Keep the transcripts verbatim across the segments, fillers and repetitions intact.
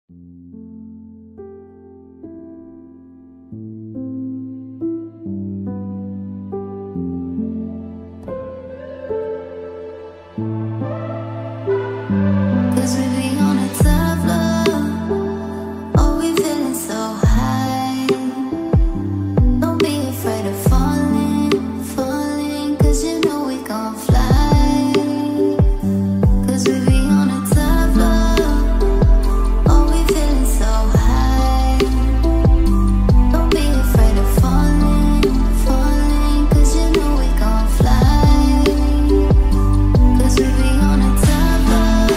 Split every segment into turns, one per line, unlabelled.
Cause we be on a tough love. Oh, we feeling so high. Don't be afraid of falling, falling. Cause you know we gon' fly. Cause we be on a tough love. Oh, we feeling so high. Don't be afraid of falling, falling. Cause you know we gon' fly. Cause we be on a tough love.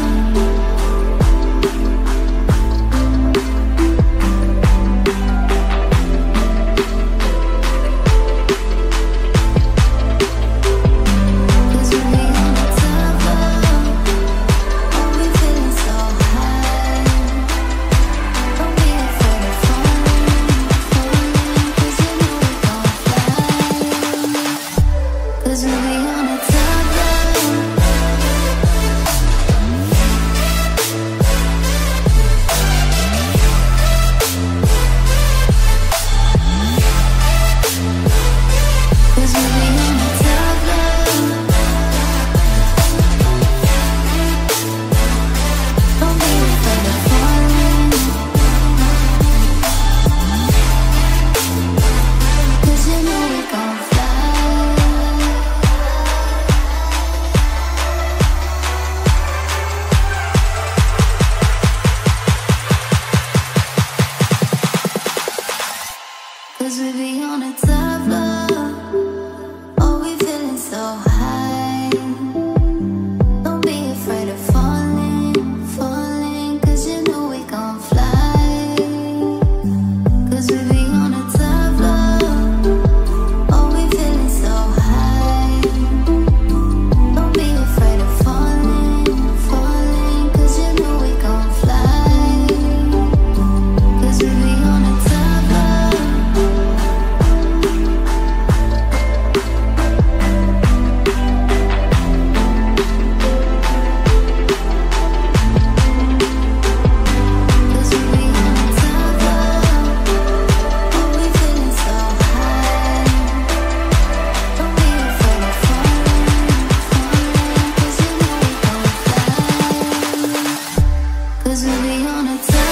Cause we be on a tough love. Oh, we feeling so high. Don't be afraid of falling, falling. Cause you know we gon' fly. Cause we be on a tough love. Oh, we feeling so high. Don't be afraid of falling, falling. Cause you know we gon' fly. Cause we be on a tough love. Cause we be on a time.